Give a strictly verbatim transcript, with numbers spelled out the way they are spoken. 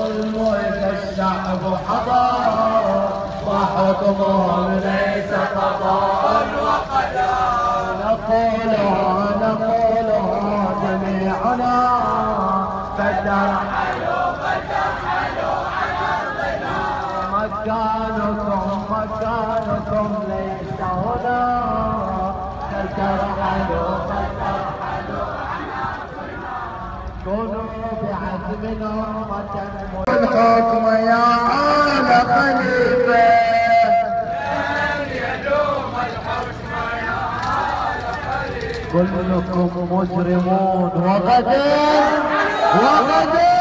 الملك الشعب حضر وحكمهم ليس قضاء وقدر. نقولها نقولها جميعنا فترحلوا فترحلوا عن أرضنا. مكانكم مكانكم ليس هنا فترحلوا فترحلوا عن أرضنا. كونوا بعزم أمة الحكم يا آل خليفة. لن يدوم الحكم يا آل خليفة. كلكم مجرمون وغدا وغدا